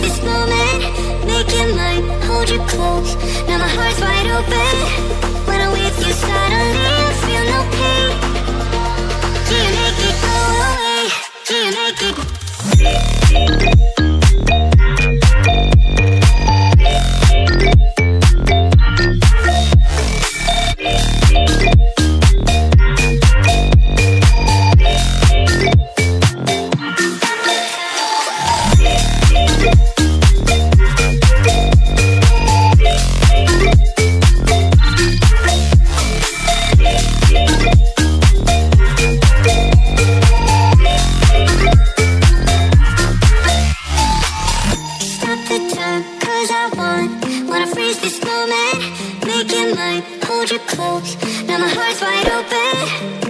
this moment, make it mine, hold you close. Now my heart's wide open. When I'm with you suddenly I feel no pain. Do you make it go away? Do you make it? Hold you close, now my heart's wide open.